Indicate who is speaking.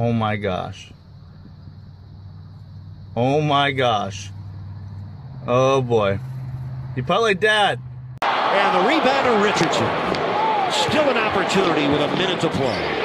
Speaker 1: Oh my gosh. Oh my gosh. Oh boy. You probably like Dad.
Speaker 2: And the rebound to Richardson. Still an opportunity with a minute to play.